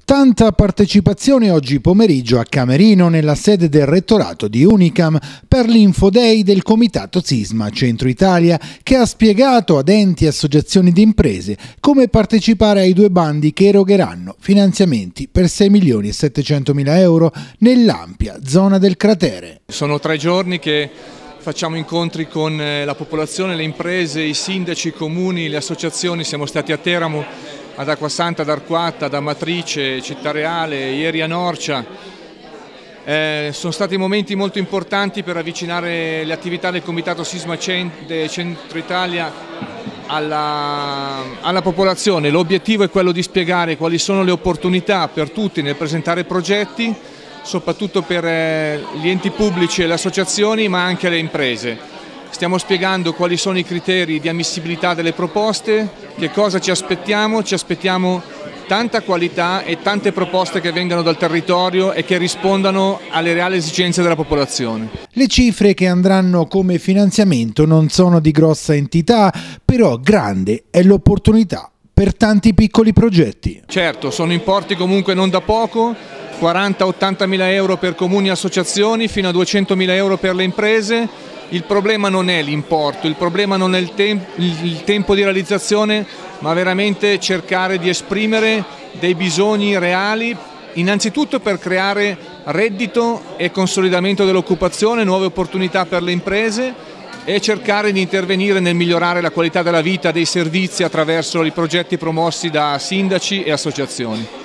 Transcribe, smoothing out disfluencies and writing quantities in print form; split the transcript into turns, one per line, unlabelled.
Tanta partecipazione oggi pomeriggio a Camerino nella sede del rettorato di Unicam per l'Info Day del Comitato Sisma Centro Italia, che ha spiegato ad enti e associazioni di imprese come partecipare ai due bandi che erogheranno finanziamenti per 6.700.000 euro nell'ampia zona del cratere.
Sono 3 giorni che facciamo incontri con la popolazione, le imprese, i sindaci, i comuni, le associazioni. Siamo stati a Teramo, ad Acquasanta, ad Arquata, ad Amatrice, Città Reale, ieri a Norcia. Sono stati momenti molto importanti per avvicinare le attività del Comitato Sisma Centro Italia alla popolazione. L'obiettivo è quello di spiegare quali sono le opportunità per tutti nel presentare progetti, soprattutto per gli enti pubblici e le associazioni, ma anche le imprese. Stiamo spiegando quali sono i criteri di ammissibilità delle proposte, che cosa ci aspettiamo tanta qualità e tante proposte che vengano dal territorio e che rispondano alle reali esigenze della popolazione.
Le cifre che andranno come finanziamento non sono di grossa entità, però grande è l'opportunità per tanti piccoli progetti.
Certo, sono importi comunque non da poco, 40-80 mila euro per comuni e associazioni, fino a 200 mila euro per le imprese. Il problema non è l'importo, il problema non è il tempo di realizzazione, ma veramente cercare di esprimere dei bisogni reali, innanzitutto per creare reddito e consolidamento dell'occupazione, nuove opportunità per le imprese e cercare di intervenire nel migliorare la qualità della vita dei servizi attraverso i progetti promossi da sindaci e associazioni.